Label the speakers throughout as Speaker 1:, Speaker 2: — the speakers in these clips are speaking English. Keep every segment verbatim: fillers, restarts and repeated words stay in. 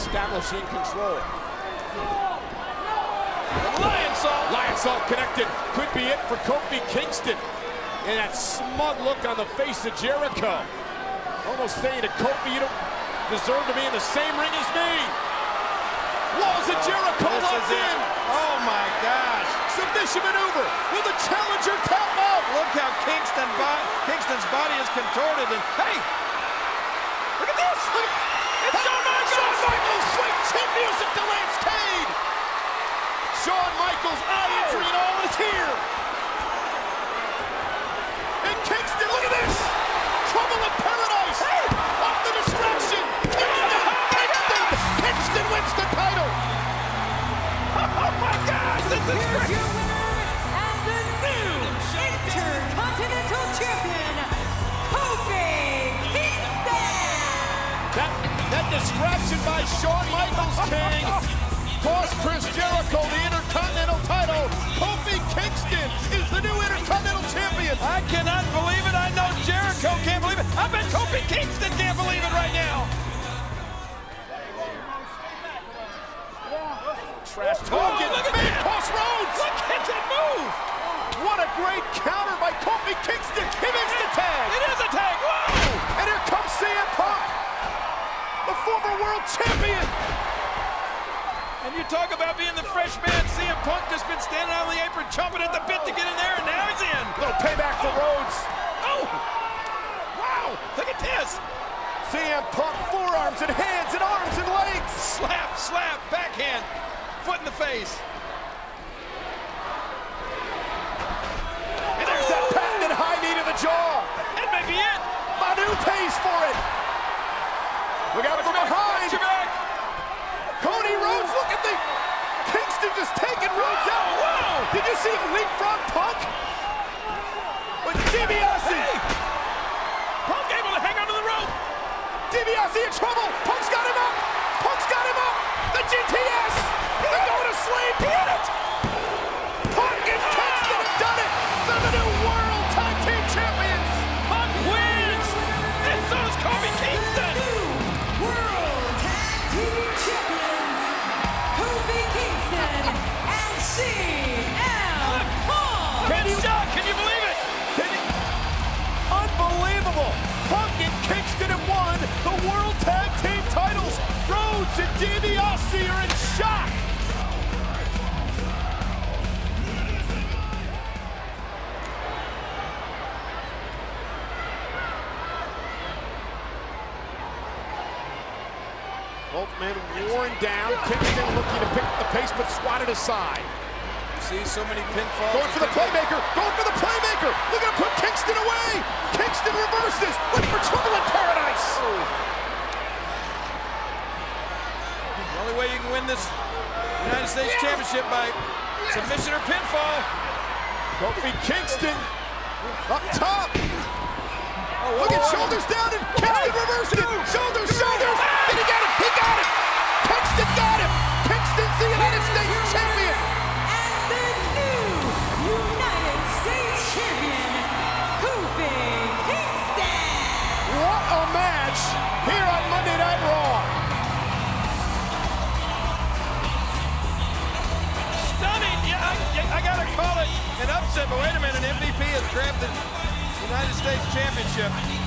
Speaker 1: establishing control.
Speaker 2: Lionsault!
Speaker 1: Lionsault connected. Could be it for Kofi Kingston. And that smug look on the face of Jericho. Almost saying to Kofi, you don't deserve to be in the same ring as me. Walls of Jericho
Speaker 2: oh,
Speaker 1: locked in.
Speaker 2: Oh my gosh.
Speaker 1: Submission maneuver. Will the challenger tap out?
Speaker 2: Look how Kingston bo Kingston's body is contorted. And hey, look at this. Look. It's Shawn Michaels.
Speaker 1: Shawn Michaels swing chin music to Lance Cade. Shawn Michaels eye injury and all is here. And Kingston, look at this. Trouble in paradise. Hey. Off the distraction. Kingston, Kingston, Kingston wins the title.
Speaker 2: Oh my gosh, this is
Speaker 3: Here's
Speaker 2: great.
Speaker 3: your winner and the new Intercontinental Champion, Kofi Kingston.
Speaker 1: That, that distraction by Shawn Michaels, King, cost Chris Jericho the Intercontinental title. Kofi Kingston is the new Intercontinental Champion.
Speaker 2: I cannot believe it. I know Jericho can't believe it. I bet Kofi Kingston can't believe it right now.
Speaker 1: Trash talking.
Speaker 2: Oh, look at
Speaker 1: Man,
Speaker 2: that.
Speaker 1: Post Rhodes.
Speaker 2: Look at that move.
Speaker 1: What a great counter by Kofi Kingston. He makes the tag.
Speaker 2: It is a tag. Whoa.
Speaker 1: And here comes C M Punk, the former world champion.
Speaker 2: And you talk about being the fresh man. C M Punk just been standing on the apron, chomping at the bit to get in there, and now he's in.
Speaker 1: Little payback for Rhodes.
Speaker 2: Oh. Wow. Look at this.
Speaker 1: C M Punk, forearms and hands and arms and legs.
Speaker 2: Slap, slap, backhand, foot in the face.
Speaker 1: And there's that patented high knee to the jaw.
Speaker 2: That may be it.
Speaker 1: Manu pays for it. Look out from behind.
Speaker 2: Watch your back.
Speaker 1: Cody Rhodes, look at the Kingston just taking Rhodes out.
Speaker 2: Whoa.
Speaker 1: Did you see him leapfrog Punk? With DiBiase.
Speaker 2: Hey. Punk able to hang onto the rope.
Speaker 1: DiBiase in trouble. Punk's got him up. Punk's got him up. The G T S. They're going to sleep. Hit it. Punk and Kingston have done it. They're the new World Tag Team Champions.
Speaker 2: Punk wins. And so is Kofi Kingston.
Speaker 3: World Tag Team Champions, Kofi Kingston and C M Punk.
Speaker 2: Can you, can you believe it?
Speaker 1: Can you? Unbelievable. Punk and Kingston have won the World Tag Team titles. Rhodes and DiBiase are in shock. Both men worn down. Kingston looking to pick up the pace, but swatted aside.
Speaker 2: See so many pinfalls.
Speaker 1: Going for the playmaker. Going for the playmaker. Look at him put Kingston away. Kingston reverses. Look for trouble in paradise.
Speaker 2: Oh. The only way you can win this United States yeah. Championship by submission or pinfall.
Speaker 1: Kofi Kingston up top.
Speaker 2: Oh,
Speaker 1: look at
Speaker 2: oh,
Speaker 1: shoulders down and Kingston reversed it. Shoulders, shoulders. Did he get him? He got him. Kingston got him. Kingston's the United States champion.
Speaker 3: And the new United States champion, Kofi Kingston.
Speaker 1: What a match here on Monday Night Raw.
Speaker 2: Stunning. Yeah, I, I gotta call it an upset, but wait a minute. M V P has grabbed the United States Championship.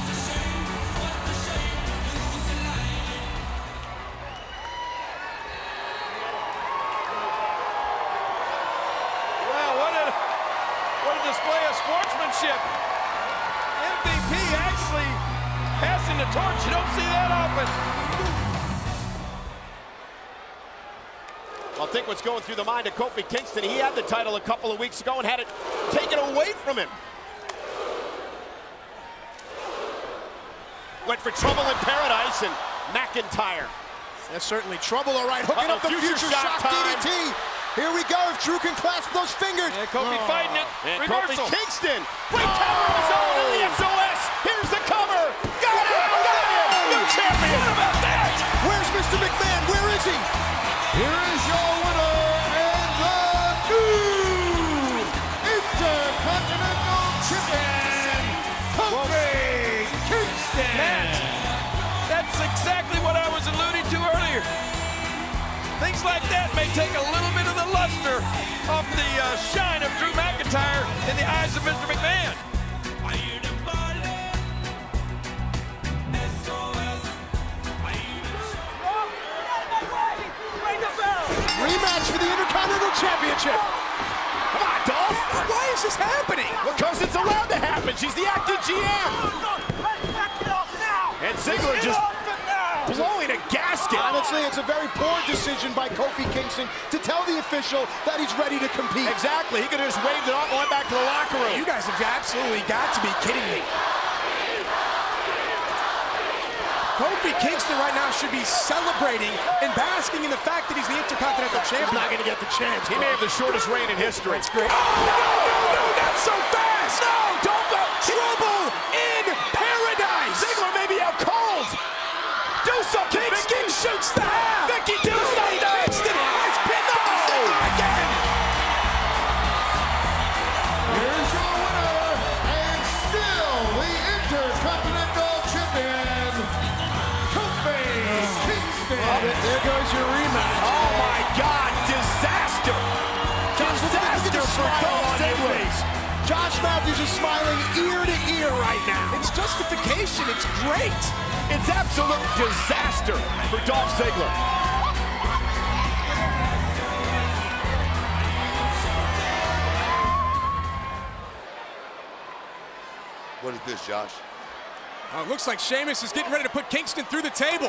Speaker 2: Wow, what a what a display of sportsmanship. M V P actually passing the torch. You don't see that often.
Speaker 1: I'll think what's going through the mind of Kofi Kingston. He had the title a couple of weeks ago and had it taken away from him. Went for trouble in paradise and McIntyre.
Speaker 4: That's certainly trouble, all right. Hooking
Speaker 1: Uh-oh,
Speaker 4: up the
Speaker 1: future
Speaker 4: future,
Speaker 1: shock
Speaker 4: shock,
Speaker 1: time.
Speaker 4: D D T. Here we go. If Drew can clasp those fingers.
Speaker 2: Yeah, Kofi
Speaker 4: Oh.
Speaker 2: fighting it.
Speaker 1: And
Speaker 2: Reversal.
Speaker 1: Kofi Kingston. Great cover of his own in the S O S. Here's the cover. Got it. Got him. New champion.
Speaker 2: What about that?
Speaker 4: Where's Mister McMahon? Where is he? Here is your winner and the new Intercontinental Champion, Kofi Kingston.
Speaker 2: Matt, that's exactly what I was alluding to earlier. like that may take a little bit of the luster off the uh, shine of Drew McIntyre in the eyes of Mister McMahon.
Speaker 4: Rematch for the Intercontinental Championship.
Speaker 1: Come on, Dolph.
Speaker 4: Why is this happening?
Speaker 1: Because it's allowed to happen. She's the acting G M. And Ziggler just blowing a gasket.
Speaker 4: Honestly, it's a very poor decision by Kofi Kingston to tell the official that he's ready to compete.
Speaker 1: Exactly. He could have just waved it off and went back to the locker room.
Speaker 4: You guys have absolutely got to be kidding me. Kofi Kingston right now should be celebrating and basking in the fact that he's the Intercontinental Champion.
Speaker 1: He's not going to get the chance. He may have the shortest reign in history.
Speaker 4: That's great. Oh, no, no, no, not so fast.
Speaker 1: No, don't go.
Speaker 4: Trouble in paradise.
Speaker 1: Ziggler may be out cold. Do something,
Speaker 4: Kingston
Speaker 1: Vicky.
Speaker 4: shoots the half.
Speaker 1: Vicky, do something.
Speaker 4: Kingston has pinned the again. Here's your winner, and still the Intercontinental Champion, Kofi Kingston.
Speaker 1: There goes your rematch. Oh, my God. Disaster. Disaster for Dolph Ziggler.
Speaker 4: Josh Matthews is smiling ear to ear right now. It's justification. It's great.
Speaker 1: It's absolute disaster for Dolph Ziggler.
Speaker 5: What is this, Josh?
Speaker 4: Uh, looks like Sheamus is getting ready to put Kingston through the table.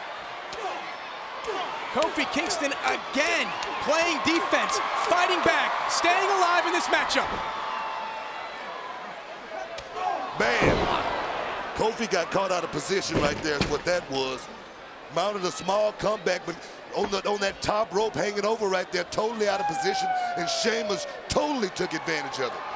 Speaker 4: Kofi Kingston again playing defense, fighting back, staying alive in this matchup.
Speaker 5: Bam! Kofi got caught out of position right there is what that was. Mounted a small comeback, but on, the, on that top rope hanging over right there, totally out of position, and Sheamus totally took advantage of it.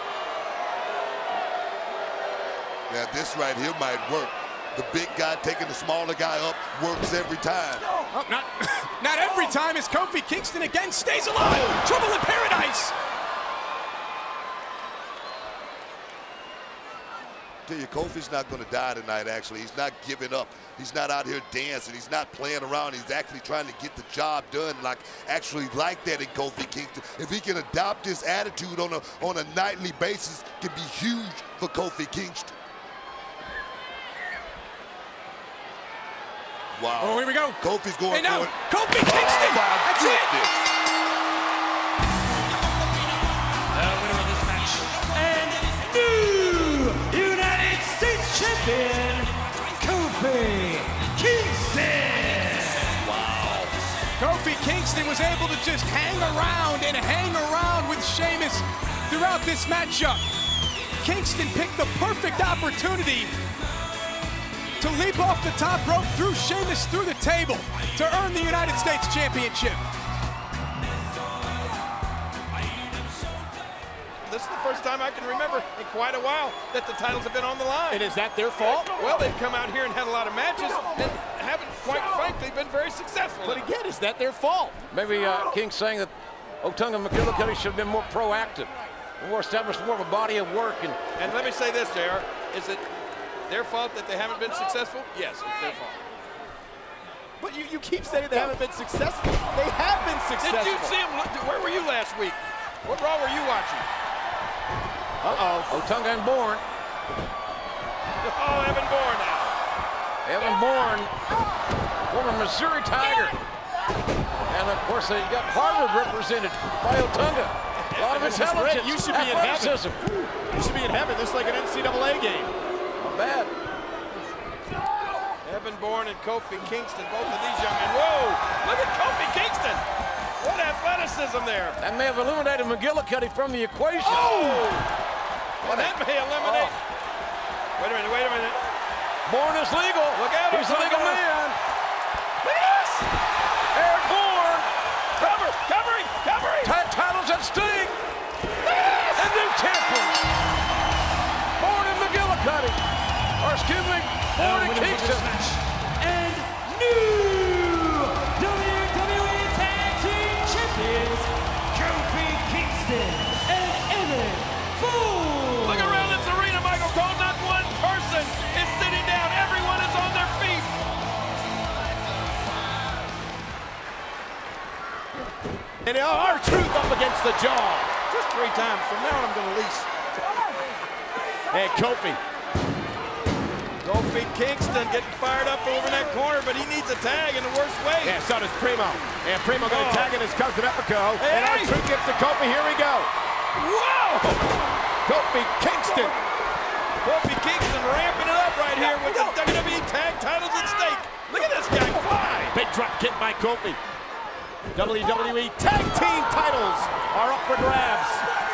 Speaker 5: Now this right here might work. The big guy taking the smaller guy up works every time.
Speaker 4: Oh, not, not every time as Kofi Kingston again stays alive. Trouble in paradise.
Speaker 5: I tell you, Kofi's not going to die tonight, actually. He's not giving up. He's not out here dancing. He's not playing around. He's actually trying to get the job done, like actually like that in Kofi Kingston. If he can adopt this attitude on a, on a nightly basis, it can be huge for Kofi Kingston. Wow.
Speaker 4: Oh, here we go.
Speaker 5: Kofi's going
Speaker 4: hey, now,
Speaker 5: for it.
Speaker 4: Kofi Kingston.
Speaker 5: Oh,
Speaker 4: That's
Speaker 5: goodness.
Speaker 4: it.
Speaker 3: The winner of this match and new United States Champion, Kofi Kingston.
Speaker 4: Wow. Kofi Kingston was able to just hang around and hang around with Sheamus throughout this matchup. Kingston picked the perfect opportunity to leap off the top rope, threw Sheamus through the table to earn the United States Championship.
Speaker 2: This is the first time I can remember in quite a while that the titles have been on the line.
Speaker 1: And is that their fault?
Speaker 2: Well, they've come out here and had a lot of matches and haven't, quite frankly, been very successful.
Speaker 1: But again, is that their fault?
Speaker 6: Maybe uh, King's saying that Otunga McGillicuddy should have been more proactive, more established, more of a body of work. And,
Speaker 2: and let me say this, J R, is it their fault that they haven't been successful? Yes, it's their fault.
Speaker 1: But you, you keep saying they haven't been successful. They have been successful.
Speaker 2: Did you see them? Where were you last week? What Raw were you watching?
Speaker 6: Uh-oh. Otunga and Bourne.
Speaker 2: Oh, Evan Bourne now.
Speaker 6: Evan Bourne, former Missouri Tiger. And of course, they got Harvard represented by Otunga. A lot of intelligence.
Speaker 1: You should be in heaven. You should be in heaven. This is like an N C double A game.
Speaker 6: Not bad.
Speaker 2: Evan Bourne and Kofi Kingston, both of these young men. Whoa, look at Kofi Kingston. What athleticism there.
Speaker 6: That may have eliminated McGillicuddy from the equation.
Speaker 2: Oh! Well, that may eliminate. Oh. Wait a minute, wait a minute.
Speaker 6: Bourne is legal.
Speaker 2: Look out.
Speaker 6: He's a legal man.
Speaker 2: Look at this.
Speaker 6: Eric Bourne.
Speaker 2: Cover, covering, covering.
Speaker 6: Tag titles at stake.
Speaker 2: Look at this.
Speaker 6: And new champions. Bourne and McGillicuddy. Or excuse me, Bourne and Kingston.
Speaker 3: And new W W E Tag Team Champions, Kofi Kingston and Evan Bourne.
Speaker 2: Look around this arena, Michael Cole. Not one person is sitting down. Everyone is on their feet.
Speaker 1: And R-Truth up against the jaw.
Speaker 2: Just three times. From now on, I'm going to lease.
Speaker 1: And Kofi.
Speaker 2: Kofi Kingston getting fired up over in that corner, but he needs a tag in the worst way.
Speaker 1: Yeah, so does Primo. And Primo going to
Speaker 2: oh.
Speaker 1: tag in his cousin Epico.
Speaker 2: Hey.
Speaker 1: And R-Truth gets to Kofi. Here we go.
Speaker 2: Whoa!
Speaker 1: Kofi Kingston.
Speaker 2: Kofi Kingston ramping it up right here with the W W E tag titles at stake. Look at this guy fly.
Speaker 1: Big drop kick by Kofi. W W E tag team titles are up for grabs.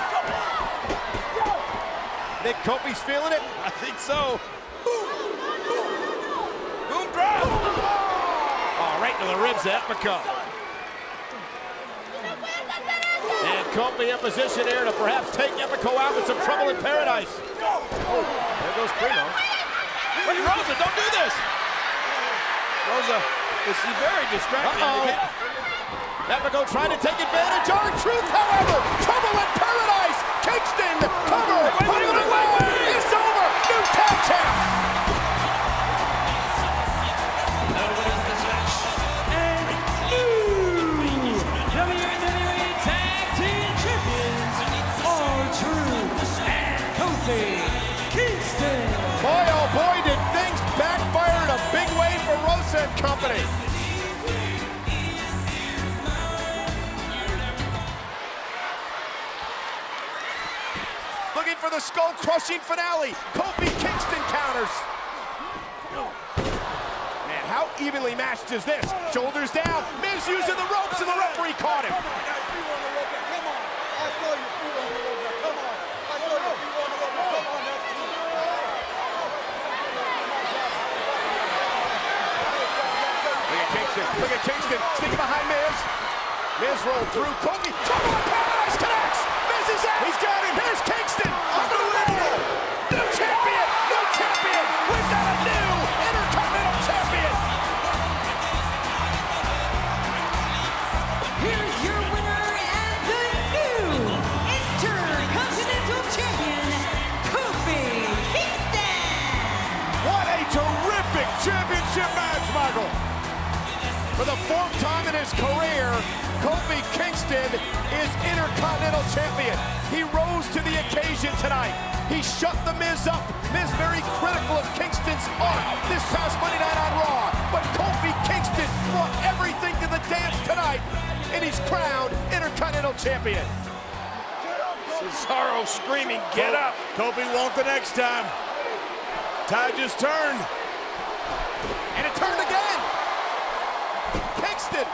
Speaker 1: Think Kofi's feeling it?
Speaker 2: I think so. Boom drop.
Speaker 1: Oh, right to the ribs of Epico. And Kofi in position here to perhaps take Epico out with some trouble in paradise. Oh, there goes Primo.
Speaker 2: Wait, Rosa, don't do this. Rosa, is she very distracting?
Speaker 1: Uh-oh. Epico trying to take advantage. R-Truth, however, trouble in paradise. Kingston, cover, putting it away. It's over. New tag champ.
Speaker 3: Kingston.
Speaker 1: Boy, oh boy, did things backfire in a big way for Rosa and company. Looking for the skull-crushing finale. Kofi Kingston counters. Man, how evenly matched is this? Shoulders down. Miz using the ropes, and the referee caught him. Look at Kingston, sneaking behind Miz. Miz rolled through, Kofi, trouble in paradise, connects! Miz is out! He's got him! Here's Kingston! Unbelievable! New champion! New champion! We've got a new Intercontinental champion!
Speaker 3: Here's your winner and the new Intercontinental champion, Kofi Kingston!
Speaker 1: What a terrific championship match, Michael! For the fourth time in his career, Kofi Kingston is Intercontinental Champion. He rose to the occasion tonight. He shut the Miz up. Miz very critical of Kingston's art this past Monday night on Raw. But Kofi Kingston brought everything to the dance tonight, and he's crowned Intercontinental Champion.
Speaker 2: Cesaro screaming, get up.
Speaker 1: Kofi won't the next time. Tide just turned. And it turned again. Kingston.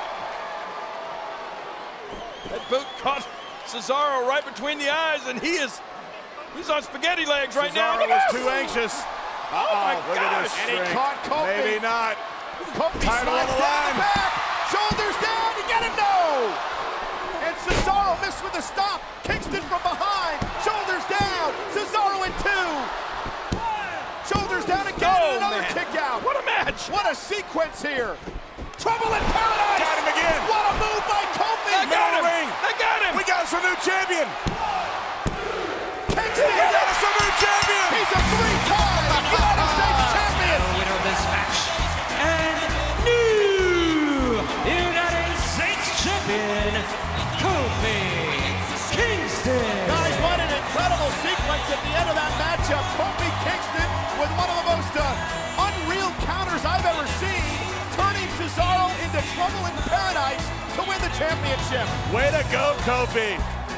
Speaker 2: That boot caught Cesaro right between the eyes, and he is, he's on spaghetti legs right now.
Speaker 1: Cesaro was too anxious. Uh-oh,
Speaker 2: oh my
Speaker 1: look
Speaker 2: gosh.
Speaker 1: at this and he caught Kofi. Maybe not. Kofi
Speaker 5: Title on
Speaker 1: slides
Speaker 5: the
Speaker 1: down
Speaker 5: line.
Speaker 1: the back. Shoulders down, you get him, no! And Cesaro missed with a stop. Kingston from behind. Shoulders down. Cesaro in two. Shoulders down again,
Speaker 2: Oh,
Speaker 1: and another
Speaker 2: man.
Speaker 1: kick out.
Speaker 2: What a match.
Speaker 1: What a sequence here. Trouble in paradise.
Speaker 5: Got him again.
Speaker 1: What a move by Kofi.
Speaker 2: They got him.
Speaker 5: ring.
Speaker 2: They got him.
Speaker 5: We got us a new champion.
Speaker 1: Kingston.
Speaker 5: We got us a new champion.
Speaker 1: He's a three-time United States champion.
Speaker 3: Winner of this match and new United States champion, Kofi Kingston.
Speaker 1: Guys, what an incredible sequence at the end of that matchup. Kofi Kingston with one of the most uh, unreal counters I've ever seen, turning Cesaro into trouble in paradise to win the championship. Way to go, Kofi.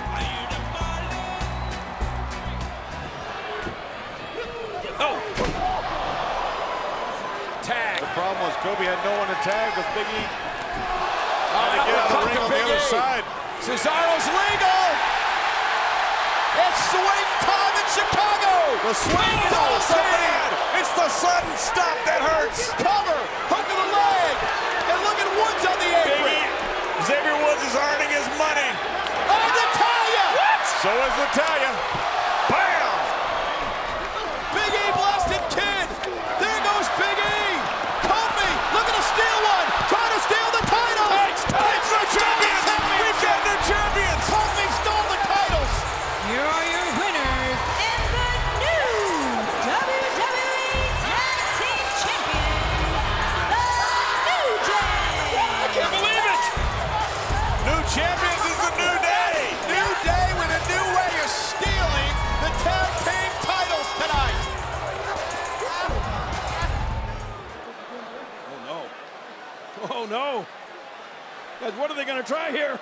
Speaker 2: Oh.
Speaker 1: Tag.
Speaker 5: The problem was Kofi had no one to tag with Big E.
Speaker 1: Oh,
Speaker 5: Had to get out of the ring on the
Speaker 1: Big
Speaker 5: other
Speaker 1: E.
Speaker 5: side.
Speaker 1: Cesaro's legal. It's swing time in Chicago.
Speaker 5: The swing is
Speaker 1: Double
Speaker 5: also
Speaker 1: team.
Speaker 5: bad. It's the sudden stop that hurts.
Speaker 1: Cover, hook of the leg, and look at Woods on the apron.
Speaker 5: Big E. Xavier Woods is earning his money.
Speaker 1: Oh, Natalya! What?
Speaker 5: So is Natalya. Bam!
Speaker 1: Big E blasted Kid. There goes Big E. Kofi, look at a steal one, trying to steal the title.
Speaker 5: It's the champions. We've got new champions.
Speaker 1: Kofi stole the titles.
Speaker 3: Here are your winners and the new W W E Tag Team Champions, the New Day.
Speaker 2: I can't believe it.
Speaker 5: New champions in
Speaker 2: Oh, no. Guys, what are they going to try here?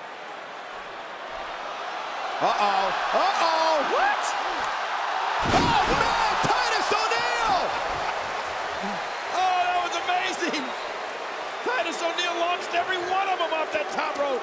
Speaker 4: Uh-oh. Uh-oh. What? Oh, man! Titus O'Neil!
Speaker 2: Oh, that was amazing. Titus O'Neil launched every one of them off that top rope.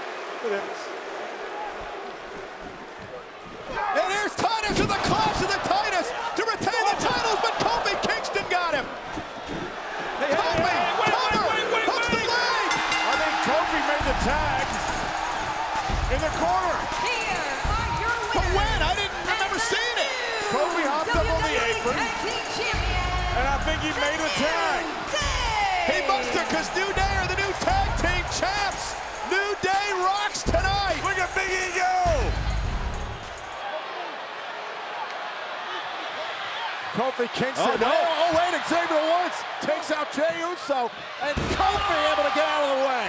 Speaker 4: And here's Titus with the clash of the Titus to retain the titles, but Kofi Kingston got him.
Speaker 2: Hey, hey,
Speaker 4: Kofi,
Speaker 2: hey, wait,
Speaker 4: cover,
Speaker 2: wait, wait, wait,
Speaker 4: hooks the
Speaker 2: wait.
Speaker 4: leg.
Speaker 1: I think Kofi made the tag in the corner.
Speaker 3: Here are your
Speaker 4: But
Speaker 3: winners.
Speaker 4: when? I didn't remember seeing it.
Speaker 1: Kofi hopped up on the apron,
Speaker 3: Tag Team Champions.
Speaker 1: and I think he made the tag.
Speaker 4: He must have, because New Day are the new tag team champs. New Day rocks tonight.
Speaker 1: Look at Big E go. Kofi Kingston.
Speaker 4: Oh, no.
Speaker 1: Oh, oh, wait, Xavier Woods takes out Jey Uso, and Kofi able to get out of the way.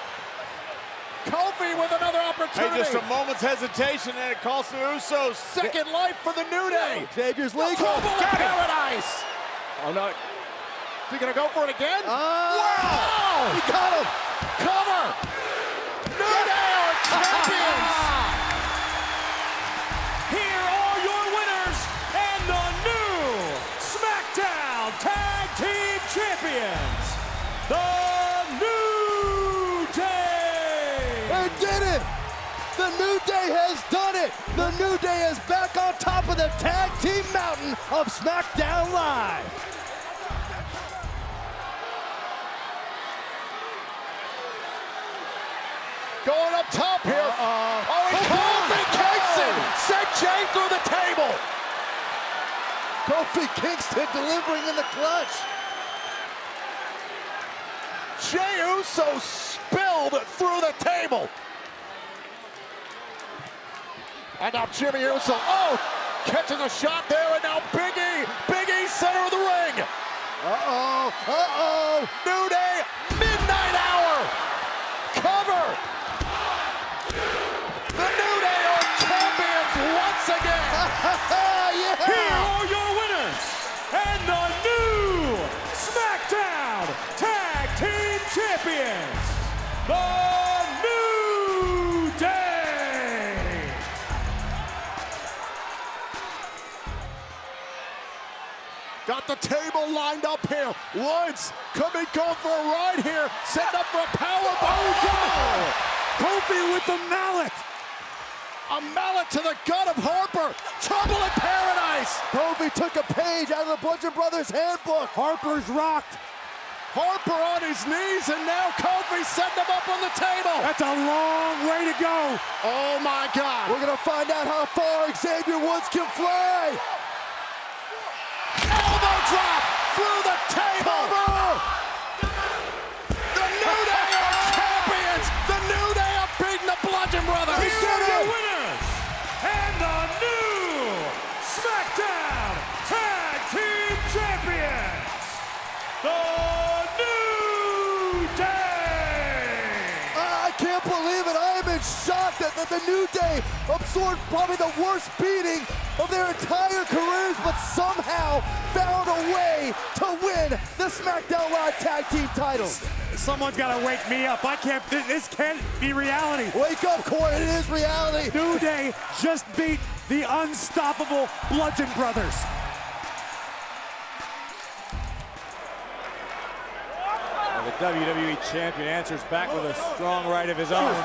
Speaker 1: Kofi with another opportunity.
Speaker 2: Hey, just a moment's hesitation, and it calls the Usos.
Speaker 1: Second life for the New Day.
Speaker 4: Xavier's legal.
Speaker 1: Trouble in
Speaker 4: Got him.
Speaker 1: paradise.
Speaker 4: Oh, no.
Speaker 1: Is he gonna go for it again?
Speaker 4: Uh,
Speaker 1: wow!
Speaker 4: He got him.
Speaker 1: Cover. New Day are champions.
Speaker 7: Here are your winners and the new SmackDown Tag Team Champions, the New Day!
Speaker 4: They did it! The New Day has done it! The New Day is back on top of the tag team mountain of SmackDown Live!
Speaker 1: Going up top here.
Speaker 4: Uh-oh.
Speaker 1: Oh, it's Kofi Kingston. Sent Jey through the table.
Speaker 4: Kofi Kingston delivering in the clutch.
Speaker 1: Jey Uso spilled through the table. And now Jimmy Uso, oh, catches a shot there, and now Big E, Big E center of the ring.
Speaker 4: Uh-oh, uh-oh.
Speaker 1: New Day, midnight hour. Cover. The New Day are champions once again.
Speaker 4: Yeah.
Speaker 7: Here are your winners and the new SmackDown Tag Team Champions, the New Day!
Speaker 1: Got the table lined up here. Woods could be going for a ride here. Setting up for a power bomb. Oh,
Speaker 7: Kofi with the mallet!
Speaker 1: a mallet to the gut of Harper. Trouble in paradise.
Speaker 4: Kofi took a page out of the Bludgeon Brothers handbook.
Speaker 7: Harper's rocked.
Speaker 1: Harper on his knees, and now Kofi setting him up on the table.
Speaker 7: That's a long way to go.
Speaker 1: Oh my God.
Speaker 4: We're gonna find out how far Xavier Woods can fly.
Speaker 1: Elbow drop through the table. The New Day are champions. The New Day are beating the Bludgeon Brothers.
Speaker 7: Here are your winners and the new SmackDown Tag Team Champions, the New Day!
Speaker 4: I can't believe it. I am in shock that, that the New Day absorbed probably the worst beating of their entire careers, but somehow found a way to win the SmackDown Live Tag Team titles.
Speaker 7: Someone's got to wake me up. I can't, this, this can't be reality.
Speaker 4: Wake up, Corey, it is reality.
Speaker 7: New Day just beat the unstoppable Bludgeon Brothers. Well, the W W E Champion answers back with a strong right of his own.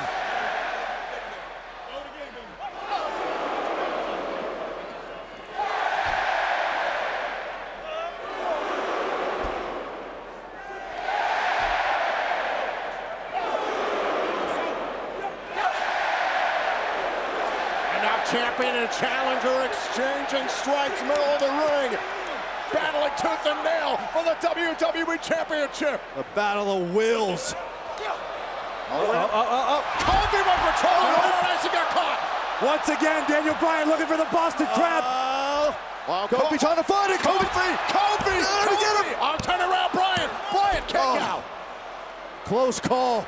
Speaker 1: Champion and challenger exchanging strikes, middle of the ring. Battling tooth and nail for the W W E Championship.
Speaker 4: A battle of wills.
Speaker 7: Oh, oh, oh, oh, oh.
Speaker 1: Kofi went for trouble. Oh, he got caught.
Speaker 7: Once again, Daniel Bryan looking for the Boston Crab.
Speaker 4: Uh,
Speaker 1: Well,
Speaker 4: Kofi trying to find it.
Speaker 1: Kofi,
Speaker 4: Kofi.
Speaker 1: Kofi,
Speaker 4: Gotta
Speaker 1: Kofi.
Speaker 4: get him.
Speaker 1: I'll turn around, Bryan. Bryan, kick
Speaker 4: Oh.
Speaker 1: out.
Speaker 4: Close call.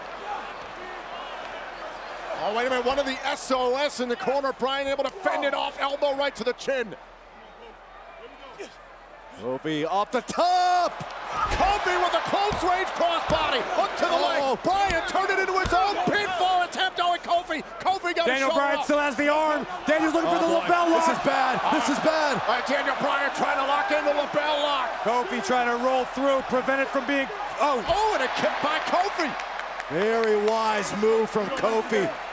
Speaker 1: Oh, wait a minute, one of the S O S in the corner. Bryan able to fend it off, elbow right to the chin.
Speaker 4: Kofi off the top.
Speaker 1: Kofi with a close range crossbody. Hook to the
Speaker 7: Oh.
Speaker 1: leg. Bryan turned it into his own pinfall attempt. Oh, and Kofi. Kofi got
Speaker 7: Daniel
Speaker 1: shown
Speaker 7: Bryan
Speaker 1: up.
Speaker 7: still has the arm. Daniel's looking
Speaker 1: Oh,
Speaker 7: for the
Speaker 1: boy.
Speaker 7: lapel lock.
Speaker 1: This is bad. This is bad.
Speaker 7: Uh,
Speaker 1: All right, Daniel Bryan trying to lock in the lapel lock.
Speaker 7: Kofi trying to roll through, prevent it from being, oh.
Speaker 1: Oh, and a kick by Kofi.
Speaker 7: Very wise move from Kofi.